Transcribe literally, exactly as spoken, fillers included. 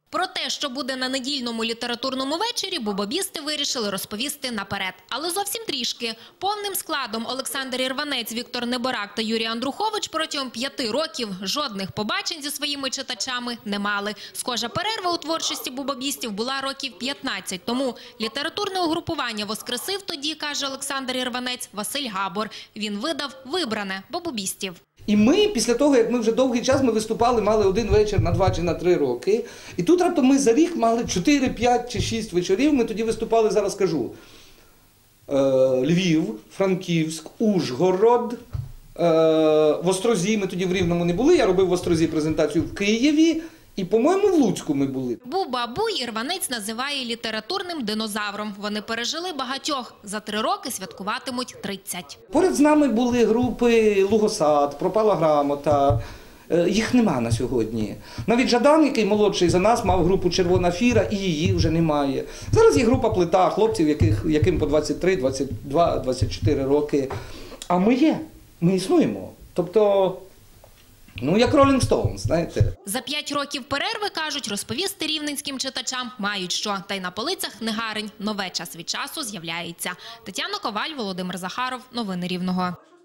Про те, що буде на недільному літературному вечорі, бубобісти вирішили розповісти наперед. Але зовсім трішки. Повним складом Олександр Ірванець, Віктор Неборак та Юрій Андрухович протягом п'яти років жодних побачень зі своїми читачами не мали. Схожа перерва у творчості бубобістів була років п'ятнадцять тому. Літературне угрупування воскресив тоді, каже Олександр Ірванець, Василь Габор. Він видав «Вибране» бубобістів. І ми, після того, як ми вже довгий час ми виступали, мали один вечір на два чи на три роки. І тут раптом ми за рік мали чотири, п'ять чи шість вечорів. Ми тоді виступали, зараз кажу, Львів, Франківськ, Ужгород, в Острозі. Ми тоді в Рівному не були, я робив в Острозі презентацію в Києві. І, по-моєму, в Луцьку ми були. Буба-Буй Ірванець називає літературним динозавром. Вони пережили багатьох. За три роки святкуватимуть тридцять. Поряд з нами були групи «Лугосад», «Пропала грамота». Їх нема на сьогодні. Навіть Жадан, який молодший за нас, мав групу «Червона фіра», і її вже немає. Зараз є група «Плита» хлопців, яких, яким по двадцять три, двадцять два, двадцять чотири роки. А ми є, ми існуємо. Тобто... Ну, як Rolling Stones, знаєте. За п'ять років перерви, кажуть, розповісти рівненським читачам мають що. Та й на полицях не гарень. Нове час від часу з'являється. Тетяна Коваль, Володимир Захаров. Новини Рівного.